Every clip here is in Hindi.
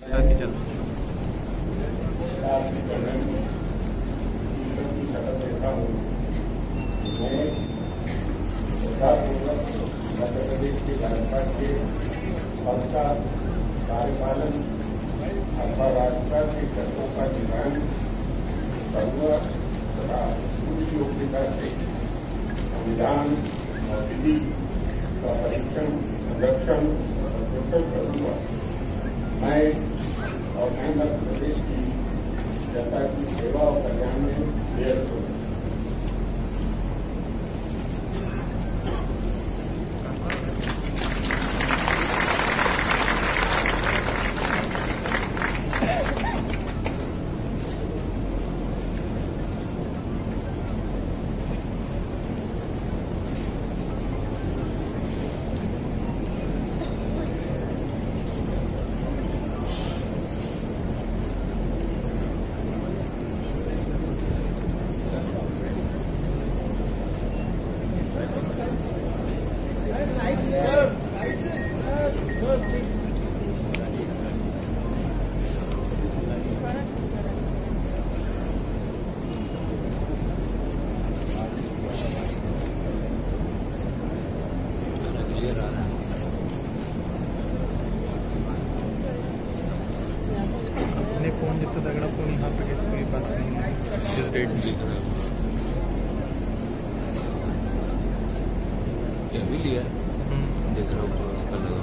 साथ ही चलते मध्य प्रदेश की भाजपा के सबका कार्यपालन अथवा भाजपा के कर्मों का निर्माण सर्व तथा पूरी योग्यता से संविधान और विधि का परीक्षण संरक्षण और पोषण करूंगा। मैं और मैं मध्य प्रदेश की जनता की सेवा और कल्याण में निरत हूँ। अपने फोन जितना तगड़ा फोन यहाँ पे कोई पास नहीं है। इस रेट में दिख रहा है क्या भी लिया देख रहा हूँ उसका लगा।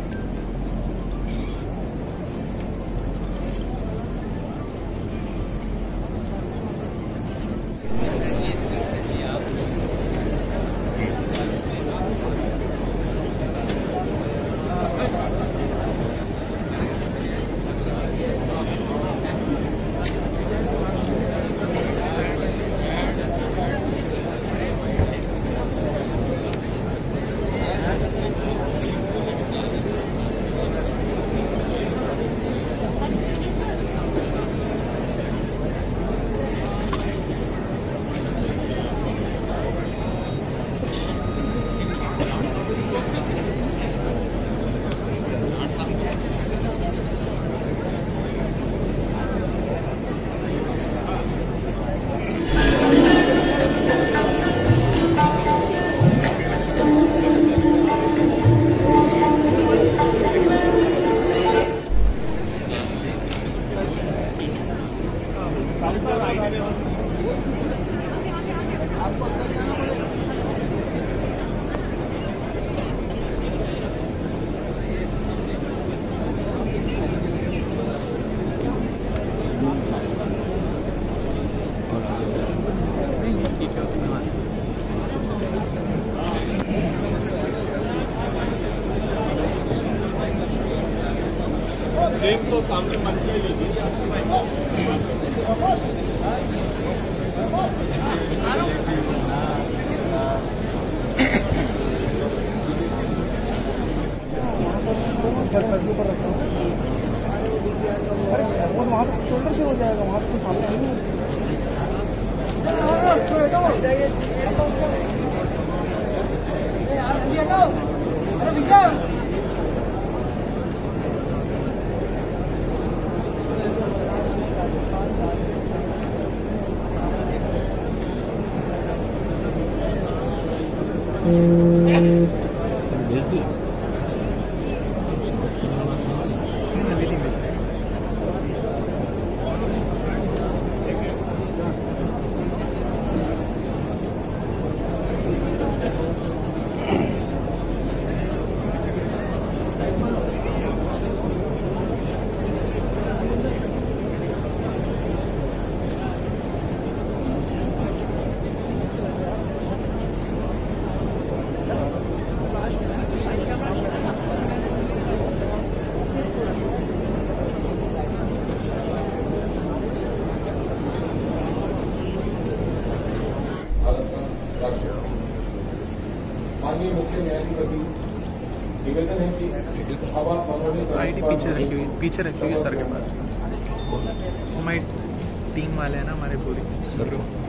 एक तो सामने मंच में लीजिए। वहाँ पे शोल्डर से हो जाएगा, वहाँ पे सामने नहीं माननीय मुख्य न्यायाधीश निवेदन है कि आईडी पीछे रखी हुई सर के पास। हमारी टीम वाले हैं ना हमारे पूरी सर।